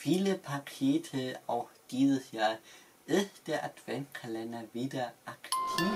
viele Pakete auch dieses Jahr ist der Adventkalender wieder aktiv.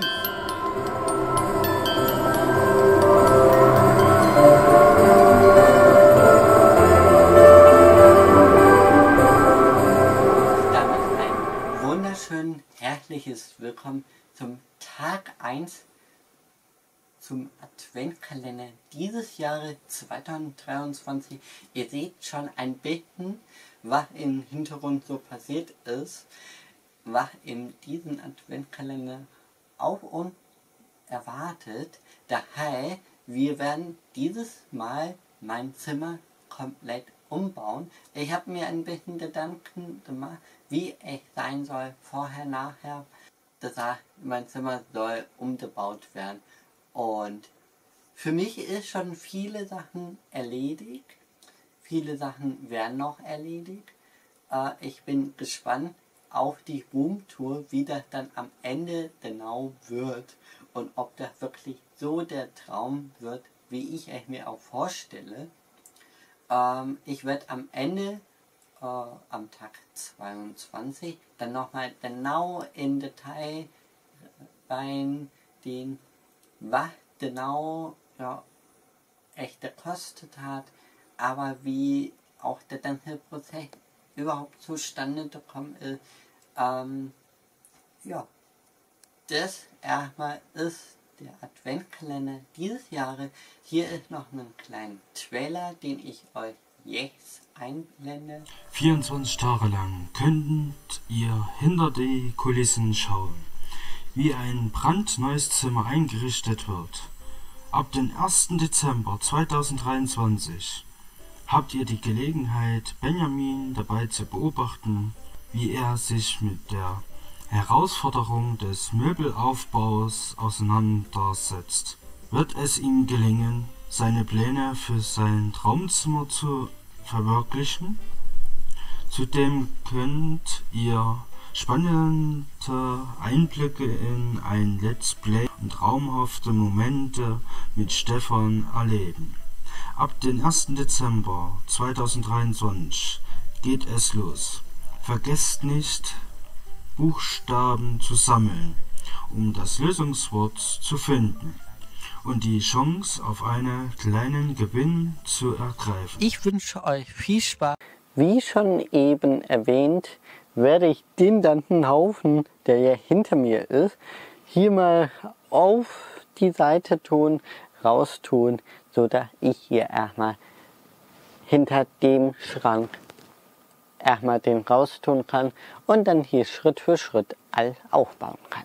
Damit ein wunderschön herzliches Willkommen zum Tag 1 zum Adventkalender dieses Jahre 2023. Ihr seht schon ein bisschen, was im Hintergrund so passiert ist, was in diesem Adventkalender auf uns erwartet. Daher, wir werden dieses Mal mein Zimmer komplett umbauen. Ich habe mir ein bisschen Gedanken gemacht, wie es sein soll, vorher, nachher. Das heißt, mein Zimmer soll umgebaut werden. Und für mich ist schon viele Sachen erledigt. Viele Sachen werden noch erledigt. Ich bin gespannt auf die Roomtour, wie das dann am Ende genau wird und ob das wirklich so der Traum wird, wie ich es mir auch vorstelle. Ich werde am Ende, am Tag 22, dann nochmal genau im Detail reingehen, was genau echt gekostet hat, aber wie auch der ganze Prozess überhaupt zustande gekommen ist. Das erstmal ist der Adventkalender dieses Jahres. Hier ist noch ein kleiner Trailer, den ich euch jetzt einblende. 24 Tage lang könnt ihr hinter die Kulissen schauen, wie ein brandneues Zimmer eingerichtet wird. Ab dem 1. Dezember 2023 habt ihr die Gelegenheit, Benjamin dabei zu beobachten, wie er sich mit der Herausforderung des Möbelaufbaus auseinandersetzt. Wird es ihm gelingen, seine Pläne für sein Traumzimmer zu verwirklichen? Zudem könnt ihr spannende Einblicke in ein Let's Play und traumhafte Momente mit Stefan erleben. Ab dem 1. Dezember 2023 geht es los. Vergesst nicht, Buchstaben zu sammeln, um das Lösungswort zu finden und die Chance auf einen kleinen Gewinn zu ergreifen. Ich wünsche euch viel Spaß. Wie schon eben erwähnt, werde ich den ganzen Haufen, der hier hinter mir ist, hier mal auf die Seite tun, raustun, so dass ich hier erstmal hinter dem Schrank erstmal den raustun kann und dann hier Schritt für Schritt all aufbauen kann.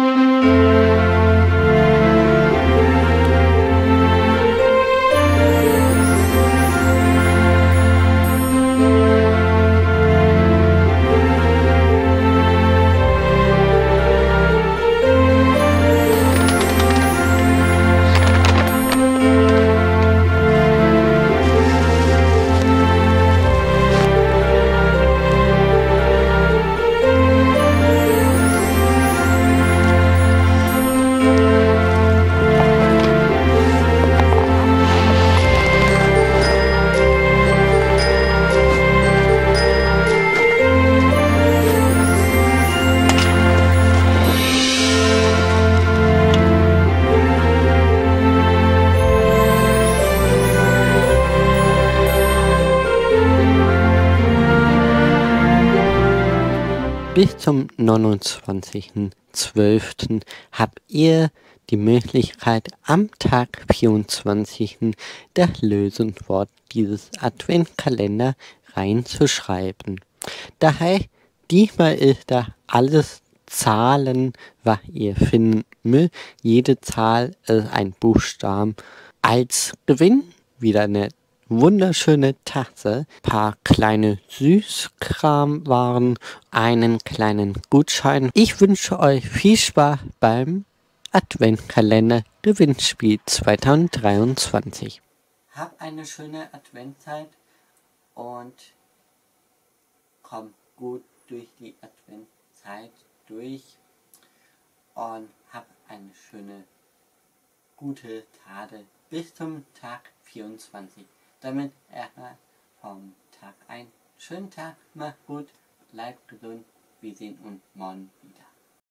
Bis zum 29.12. habt ihr die Möglichkeit, am Tag 24. das Lösungswort dieses Adventkalender reinzuschreiben. Daher, diesmal ist da alles Zahlen, was ihr finden müsst. Jede Zahl ist ein Buchstaben. Als Gewinn wieder eine wunderschöne Tasse, paar kleine Süßkramwaren, einen kleinen Gutschein. Ich wünsche euch viel Spaß beim Adventkalender Gewinnspiel 2023. Hab eine schöne Adventzeit und komm gut durch die Adventzeit durch und hab eine schöne, gute Tage bis zum Tag 24. Damit erstmal vom Tag 1 schönen Tag, macht gut, bleibt gesund, wir sehen uns morgen wieder.